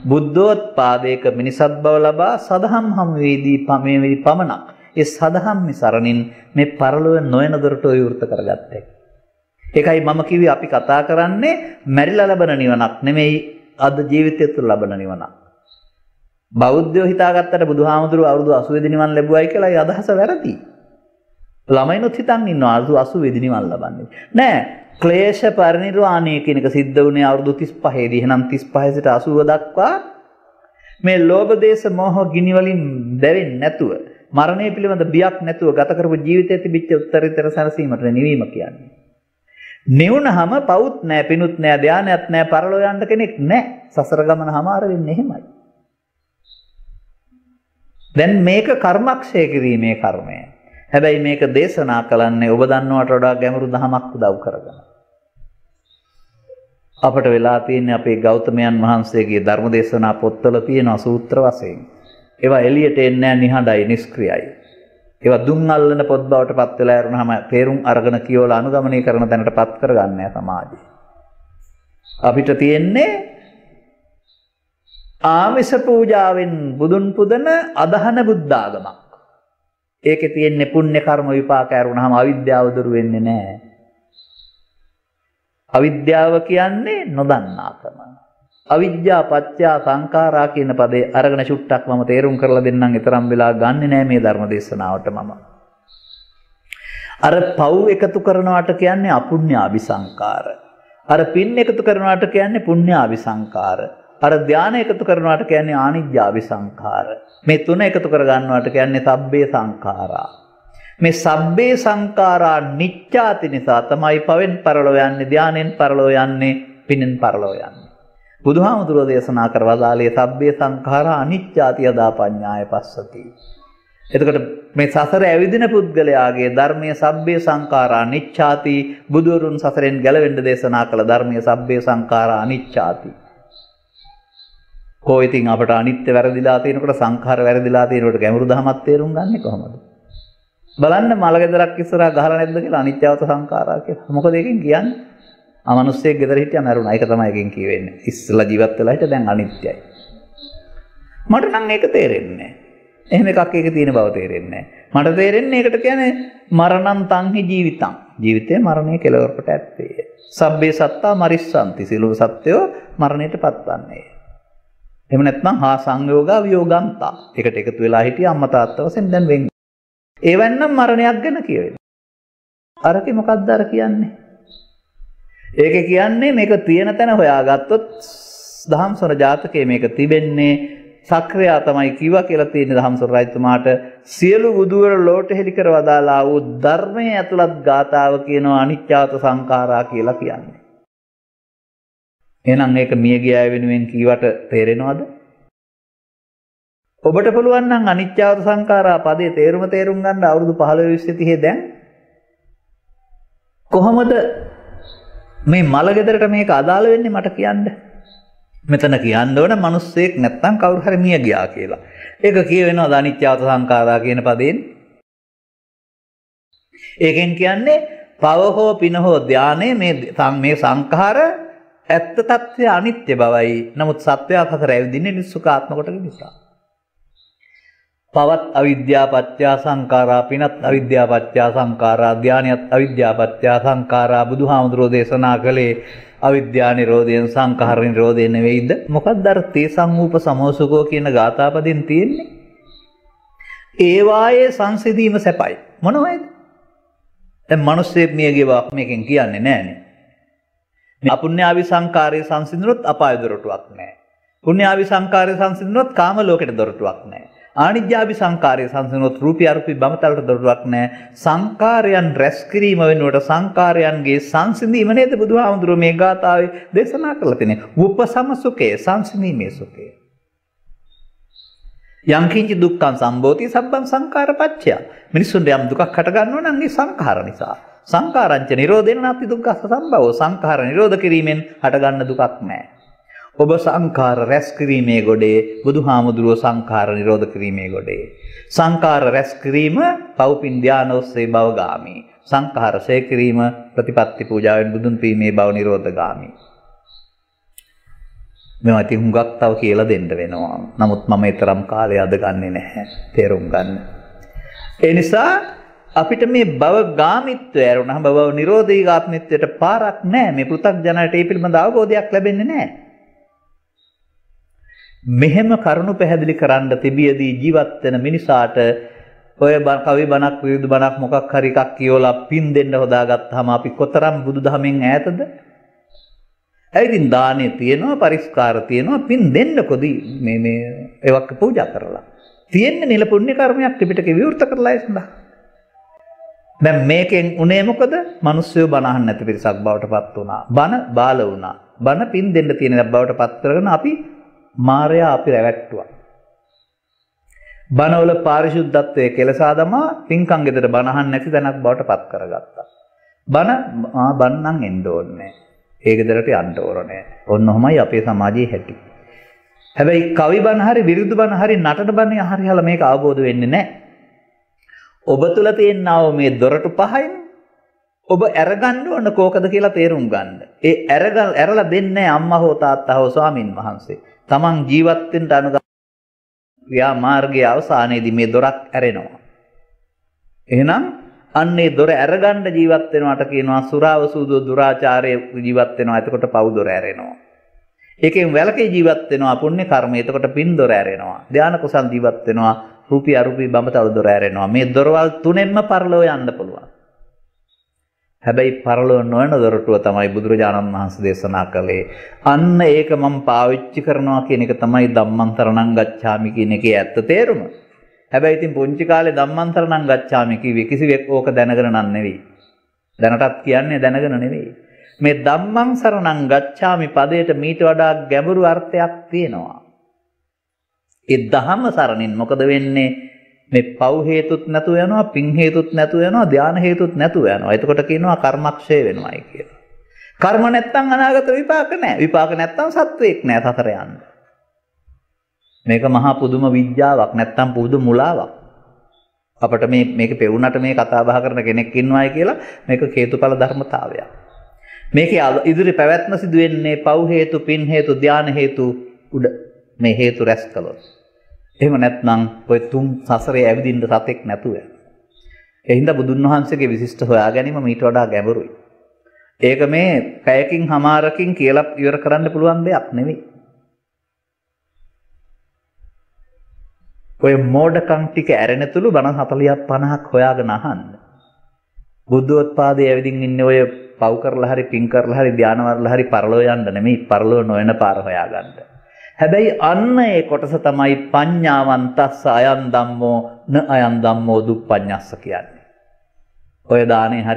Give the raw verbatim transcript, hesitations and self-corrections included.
බුද්ධෝත්පාදයක මිනිසත් බව ලබා සදහම් හම් වේදී පමේ වේදී පමණක් ඒ සදහම් සරණින් මේ පරලොව නොයන දොරට විවෘත කරගත්තේ. ඒකයි මම කිව්වේ අපි කතා කරන්නේ මැරිලා ලබන නිවනක් නෙමෙයි අද ජීවිතය තුළ ලබන නිවනක්. බෞද්ධයෝ හිතාගත්තට බුදුහාමුදුරුවෝ අවුරුදු අසූ වෙනි නිවන් ලැබුවයි කියලා ඒ අදහස වැරදි. ළමයිනොත් හිතන් ඉන්නවා අවුරුදු අසූ වෙනි නිවන් ලබන්නේ. නෑ ක්ලේශ පරිනිර්වාණය කියන එක සිද්ධ වුණේ අවුරුදු තිස් පහේ දී. එහෙනම් තිස් පහේ සිට අසූව දක්වා මේ ලෝභ දේශ මොහ ගිනි වලින් දැවෙන්නේ නැතුව මරණය පිළිබඳ බියක් නැතුව ගත කරපු ජීවිතයේ තිබිච්ච උත්තරීතර සැනසීමට නිවීම කියන්නේ. නිවුනහම පවුත් නෑ පිනුත් නෑ ධානයක් නෑ පරලෝ යන්න කෙනෙක් නෑ. සසර ගමන හමාර වෙන්නේ එහෙමයි. දැන් මේක කර්මක්ෂය කිරීමේ කර්මය. හැබැයි මේක දේශනා කළන්නේ ඔබ දන්නවට වඩා ගැඹුරු දහමක් උදව් කරගෙන. අපට වෙලා තියෙන්නේ අපේ ගෞතමයන් වහන්සේගේ ධර්ම දේශනා පොත්වල තියෙන සූත්‍ර වශයෙන්. ඒවා එළියට එන්නේ නැහැ, නිහඬයි, නිෂ්ක්‍රියයි. ඒවා දුම් අල්ලන පොත් බවට පත් වෙලා යරුනහම තේරුම් අරගෙන කියවලා අනුගමනය කරන තැනට පත් කරගන්නේ නැහැ සමාජය. අපිට තියෙන්නේ ආමිෂ පූජාවෙන් බුදුන් පුදන අදහන බුද්ධාගමක්. ඒකේ තියෙන්නේ පුණ්‍ය කර්ම විපාක ඇරුණාම අවිද්‍යාව දුරු වෙන්නේ නැහැ. අවිද්‍යාව කියන්නේ නොදන්නාකම. අවිද්‍යා පත්‍ය සංඛාරා කියන පදේ අරගෙන චුට්ටක් මම තේරුම් කරලා දෙන්නම්. ඊතරම් වෙලා ගන්නෙ නෑ මේ ධර්ම දේශනාවට මම. අර පව් එකතු කරනවට කියන්නේ අපුණ්‍යාභි සංඛාර. අර පින් එකතු කරනවට කියන්නේ පුණ්‍යාභි සංඛාර. අර ධානය එකතු කරනවට කියන්නේ ආනිජ්ජාභි සංඛාර. මේ තුන එකතු කර ගන්නවට කියන්නේ සබ්බේ සංඛාරා. මේ සබ්බේ සංඛාරා නිච්ඡාති නිසා තමයි පවෙන් පරලෝ යන්නේ, ධානයෙන් පරලෝ යන්නේ, පිනෙන් පරලෝ යන්නේ. බුදුහාමුදුරුවෝ දේශනා කරවදාලේ සබ්බේ සංඛාරා අනිච්ඡාති යදා පඤ්ඤාය පස්සති. එතකොට මේ සසර ඇවිදින පුද්ගලයාගේ ධර්මයේ සබ්බේ සංඛාරා අනිච්ඡාති, බුදුරුන් සසරෙන් ගැලවෙන්න දේශනා කළ ධර්මයේ සබ්බේ සංඛාරා අනිච්ඡාති. කොහොම ඉතින් අපට අනිත්‍ය වැරදිලා තියෙනකොට සංඛාර වැරදිලා තියෙනකොට ගැඹුරු දහමක් තේරුම් ගන්නේ කොහොමද? බලන්න මලගෙදරක් ඉස්සරහා ගහලා නැද්ද කියලා අනිත්‍යවත සංඛාරා කියලා. මොකද ඒකෙන් කියන්නේ? අමනුස්සයෙක් ගෙදර හිටියා මැරුණා. ඒක තමයි එකෙන් කියවෙන්නේ. ඉස්සලා ජීවත් වෙලා හිට දැන් අනිත්‍යයි. මට නම් ඒක තේරෙන්නේ නැහැ. එහෙම එකක් ඒකේ තියෙන බව තේරෙන්නේ නැහැ. මට තේරෙන්නේ ඒකට කියන්නේ මරණං තංහි ජීවිතං. ජීවිතේ මරණය කෙලවරකට ඇත්තේ. සබ්බේ සත්තා මරිස්සanti. සියලු සත්වයෝ මරණයට පත්වන්නේ. එහෙම නැත්නම් හා සංයෝගා වියෝගන්තා. ඒකට එකතු වෙලා හිටිය අම්මා තාත්තා වශයෙන් දැන් වෙන්නේ. ඒවන්නම් මරණයක් ගැන කියවෙන්නේ. අරකේ මොකක්ද අර කියන්නේ? ඒකේ කියන්නේ මේක තියෙන තැන හොයාගත්තොත් දහම්සොර ජාතකයේ මේක තිබෙන්නේ සක්‍රියා තමයි කිව්වා කියලා තියෙන දහම්සොර රජතුමාට සියලු බුදුවර ලෝට හෙලි කර වදාලා වූ ධර්මයේ ඇතුළත් ගාතාව කියනවා අනිච්චාත සංඛාරා කියලා කියන්නේ. එහෙනම් ඒක මිය ගිය අය වෙනුවෙන් කීවට තේරෙනවද? ඔබට පුළුවන් නම් අනිච්චාත සංඛාරා පදේ තේරුම තේරුම් ගන්න අවුරුදු පහළොව විස්ස තිහේ දැන් කොහොමද මේ මල ගෙදරට මේක අදාළ වෙන්නේ මට කියන්න. මෙතන කියන්න ඕන මිනිස්සෙක් නැත්තම් කවුරු හරි මිය ගියා කියලා. ඒක කියවෙනවද අනිච්චාත සංඛාරා කියන පදයෙන්? ඒකෙන් කියන්නේ පව හෝ පින හෝ ධානය මේ මේ සංඛාර ඇත්ත తත්වය අනිත්‍ය බවයි. නමුත් සත්‍යය අතර ඇවිදින්නේ නිස්සුකාත්ම කොටක නිසා. පවත් අවිද්‍යා පත්‍ය සංඛාරා, පිනත් අවිද්‍යා පත්‍ය සංඛාරා, ධානයත් අවිද්‍යා පත්‍ය සංඛාරා. බුදුහාමුදුරෝ දේශනා කළේ අවිද්‍යා නිරෝධයෙන් සංඛාර නිරෝධයෙන් නෙවෙයිද? මොකක්ද අර තේ සංූප සමෝසුකෝ කියන ගාථාපදෙන් තියෙන්නේ? ඒ වායේ සංසිඳීම සැපයි. මොනවයිද? දැන් මිනිස්සෙක් මිය ගියවක් මේකෙන් කියන්නේ නෑනේ. මේ අපුණ්‍යාවි සංඛාරයේ සංසිඳුනොත් අපාය දොරටුවක් නෑ. පුණ්‍යාවි සංඛාරයේ සංසිඳුනොත් කාම ලෝකෙට දොරටුවක් නෑ. ආනිජ්ජාභි සංඛාරයේ සංසිඳුනොත් රූපී අරූපී බමතලට දොරටුවක් නෑ. සංඛාරයන් රැස් කිරීම වෙනුවට සංඛාරයන්ගේ සංසිඳීම නේද බුදුහාමුදුරුවෝ මේ ගාථාවේ දේශනා කරලා තියෙන්නේ. උපසම සුඛේ, සංසිඳීමේ සුඛේ. යම් කිංචි දුක්ඛං සම්භෝති සබ්බං සංඛාරපච්චය. මිනිසුන්ට යම් දුකක් හට ගන්නවා නම් ඒ සංඛාර නිසා. සංඛාරංච නිරෝධේන නාති දුක්ඛ සම්භවෝ. සංඛාර නිරෝධ කිරීමෙන් හටගන්න දුකක් නැහැ. ඔබ සංඛාර රැස් කිරීමේ ගොඩේ, බුදුහාමුදුරුවෝ සංඛාර නිරෝධ කිරීමේ ගොඩේ. සංඛාර රැස් කිරීම පව්පින් ධාන ඔස්සේ භවගාමී. සංඛාර ශේ කිරීම ප්‍රතිපත්ති පූජාවෙන් බුදුන් පීමේ භව නිරෝධගාමී. මේවා ඉතින් හුඟක් තව කියලා දෙන්න වෙනවා. නමුත් මම ඊතරම් කාලය අද ගන්නෙ නැහැ තේරුම් ගන්න. ඒ නිසා අපිට මේ භව ගාමිත්වය ඇරුණාම භව නිරෝධී ගාමිත්වයට පාරක් නැහැ. මේ පෘථග්ජනයට ඒ පිළිබඳ අවබෝධයක් ලැබෙන්නේ නැහැ. මෙහෙම කරුණු පැහැදිලි කරන්න තිබියදී ජීවත් වෙන මිනිසාට ඔය කවි බණක් විරුදු බණක් මොකක් හරි එකක් කියවලා පින් දෙන්න හොදාගත්තාම අපි කොතරම් බුදුදහමෙන් ඈතද? ඒ ඉතින් දානේ තියෙනවා, පරිස්කාර තියෙනවා, පින් දෙන්නකොදී මේ මේ ඒවක් පූජා කරලා. තියෙන්නේ නිල පුණ්‍ය කර්මයක් ත්‍රිපිටකේ විවෘත කරලා ඒ සඳහා. දැන් මේකෙන් උනේ මොකද? මිනිස්සු බණ අහන්න නැති පිරිසක් බවට පත් වුණා. බණ බාල වුණා. බණ පින් දෙන්න තියෙන බවට පත් කරගෙන අපි මායя අපි රැවට්ටුවා. බණවල පාරිශුද්ධත්වයේ කෙලසා දමා පින්කම් ගෙදර බණ අහන්න නැති තැනක් බවට පත් කරගත්තා. බණ ආ බණ නම් එන්න ඕනේ. ඒ ගෙදරට යන්න ඕනේ. ඔන්න ඔහමයි අපේ සමාජයේ හැටි. හැබැයි කවි බණ හරි විරුදු බණ හරි නටන බණ හරි හල මේක අවබෝධ වෙන්නේ නැහැ. ඔබ තුල තියෙනා මේ දොරටු පහෙන් ඔබ අරගන්න ඕන කෝකද කියලා තේරුම් ගන්න. ඒ අරගල් ඇරලා දෙන්නේ අම්මා හෝ තාත්තා හෝ ස්වාමින් වහන්සේ. තමන් ජීවත් වෙන්න අනුගත ක්‍රියා මාර්ගයේ අවසානයේදී මේ දොරක් ඇරෙනවා. එහෙනම් අන්නේ දොර ඇරගන්න ජීවත් වෙනවට කියනවා සුරාව සූදෝ දුරාචාරයේ ජීවත් වෙනවා. එතකොට පව් දොර ඇරෙනවා. ඒකෙන් වැලකේ ජීවත් වෙනවා පුණ්‍ය කර්මය. එතකොට පින් දොර ඇරෙනවා. ධානා කුසල් ජීවත් වෙනවා. රූපී අරූපී බඹතල දොර ඇරෙනවා. මේ දොරවල් තුනෙන්ම පරලෝ යන්න පුළුවන්. හැබැයි පරලෝ නොවන දොරටුව තමයි බුදුරජාණන් වහන්සේ දේශනා කළේ. අන්න ඒක මම පාවිච්චි කරනවා කියන එක තමයි ධම්මං සරණං ගච්ඡාමි කියන එකේ ඇත්ත තේරුම. හැබැයි ඉතින් පුංචි කාලේ ධම්මං සරණං ගච්ඡාමි කිව්වේ කිසිවෙක් ඕක දැනගෙන නන් නෙවෙයි. දැනටත් කියන්නේ දැනගෙන නෙවෙයි. මේ ධම්මං සරණං ගච්ඡාමි පදයට මීට වඩා ගැඹුරු අර්ථයක් තියෙනවා. ඒ ධම්ම සරණින් මොකද වෙන්නේ? මේ පව් හේතුත් නැතුව යනවා, පින් හේතුත් නැතුව යනවා, ධාන හේතුත් නැතුව යනවා. එතකොට කියනවා කර්මක්ෂය වෙනවායි කියලා. කර්ම නැත්තම් අනාගත විපාක නැහැ. විපාක නැත්තම් සත්වයක් නැහැ සතර යන්න. මේක මහා පුදුම විද්‍යාවක් නැත්තම් පුදුම මුලාවක්. අපිට මේ මේක පෙවුනට මේ කතා බහ කරන කෙනෙක් ඉන්නවායි කියලා මේක හේතුඵල ධර්මතාවයක්. මේකේ ඉදිරි පැවැත්ම සිදු වෙන්නේ පව් හේතු, පින් හේතු, ධාන හේතු උඩ මේ හේතු රැස් කළොත්. එහෙම නැත්නම් ඔය තුන් සසරේ ඇවිදින්න සතෙක් නැතුව යනවා. ඒ හින්දා බුදුන් වහන්සේගේ විශිෂ්ට හොයා ගැනීම මීට වඩා ගැඹුරුයි. ඒක මේ පැයකින් හමාරකින් කියලා ඉවර කරන්න පුළුවන් දෙයක් නෙවෙයි. ඔය මෝඩකම් ටික ඇරෙන තුරු බණ හතලියක් පනහක් හොයාගෙන අහන්න. බුද්ධෝත්පාදයේ ඇවිදින් ඉන්නේ ඔය පව් කරලා හරි පින් කරලා හරි ධාන වලලා හරි පරලෝ යන්න නෙමෙයි පරලෝ නොවන පාර හොයාගන්න. හැබැයි අන්න ඒ කොටස තමයි පඤ්ඤාවන්තස්ස අයං ධම්මෝ න අයං ධම්මෝ දුප්පඤ්ඤස්ස කියන්නේ. ඔය දානේ